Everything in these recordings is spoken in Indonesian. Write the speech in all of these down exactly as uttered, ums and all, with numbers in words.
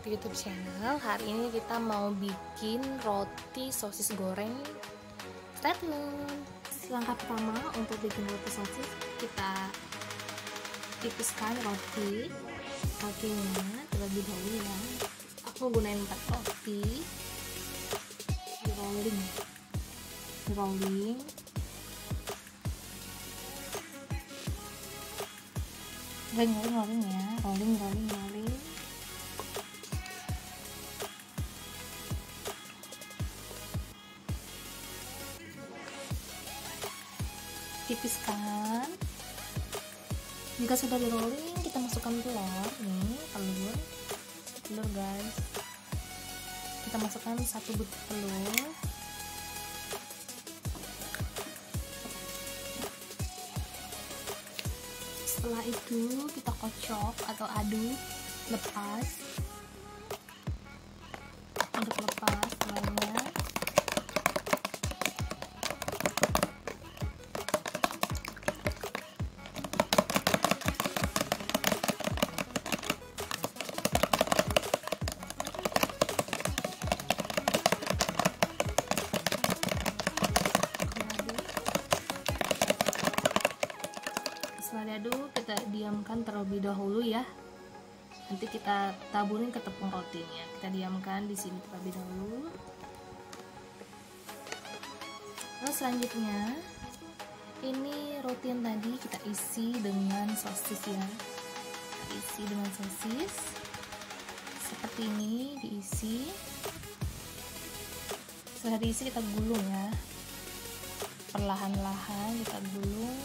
to YouTube channel. Hari ini kita mau bikin roti sosis goreng. Stay tune. Langkah pertama untuk bikin roti sosis, kita tipiskan roti rotinya terlebih dahulu ya. Aku gunain empat roti. Di rolling, di rolling. Rolling, rolling, rolling ya, rolling, rolling, rolling. Tipiskan. Jika sudah di rolling, kita masukkan telur nih, telur telur guys, kita masukkan satu butir telur. Setelah itu kita kocok atau aduk, lepas untuk lepas telurnya. Setelah diaduk, kita diamkan terlebih dahulu ya. Nanti kita taburin ke tepung rotinya. Kita diamkan di sini terlebih dahulu. Lalu selanjutnya, ini roti yang tadi kita isi dengan sosis ya. Kita isi dengan sosis. Seperti ini diisi. Setelah diisi kita gulung ya. Perlahan-lahan kita gulung.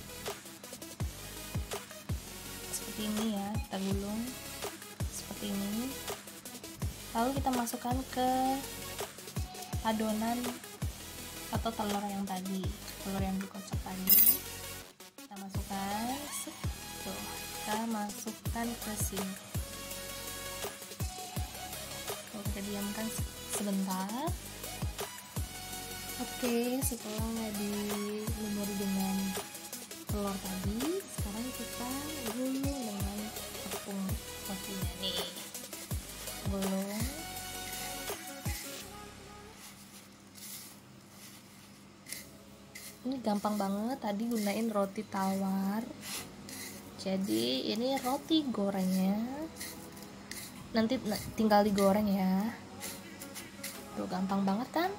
Ini ya, kita gulung seperti ini. Lalu kita masukkan ke adonan atau telur yang tadi, telur yang dikocok tadi. Kita masukkan, tuh, kita masukkan ke sini. Tuh, kita diamkan sebentar. Oke, setelah dilumuri dengan telur tadi, sekarang kita gulung dengan tepung rotinya nih, gulung. Ini gampang banget, tadi gunain roti tawar, jadi ini roti gorengnya nanti tinggal digoreng ya. Tuh, gampang banget kan?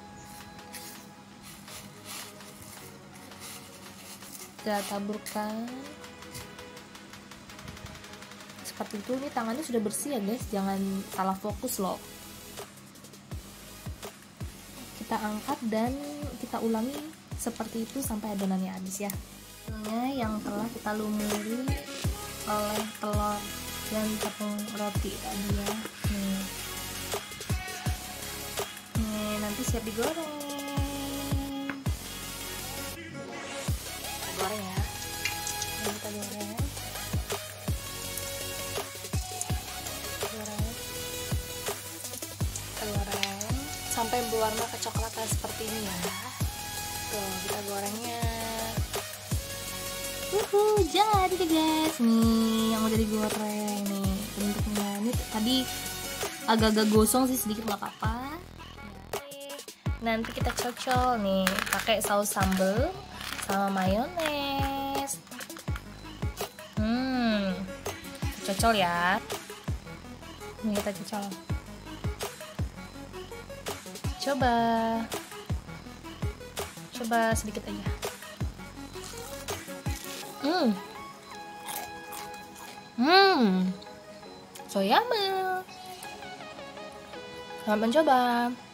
Kita taburkan seperti itu. Ini tangannya sudah bersih ya guys, jangan salah fokus loh. Kita angkat dan kita ulangi seperti itu sampai adonannya habis ya. Ini yang telah kita lumuri oleh telur dan tepung roti tadi ya. Nih, nih nanti siap digoreng. Goreng ya, ini kita goreng, goreng, kita goreng sampai berwarna kecoklatan seperti ini ya. Tuh, kita gorengnya. Uhuh, jadi deh guys, nih yang udah digoreng nih bentuknya. Ini tadi agak-agak gosong sih sedikit, nggak apa-apa. Nanti kita cocol nih pakai saus sambal sama mayones. Hmm, cocol ya. Ini kita cocol. Coba, coba sedikit aja. Hmm, hmm, so yummy. Selamat mencoba.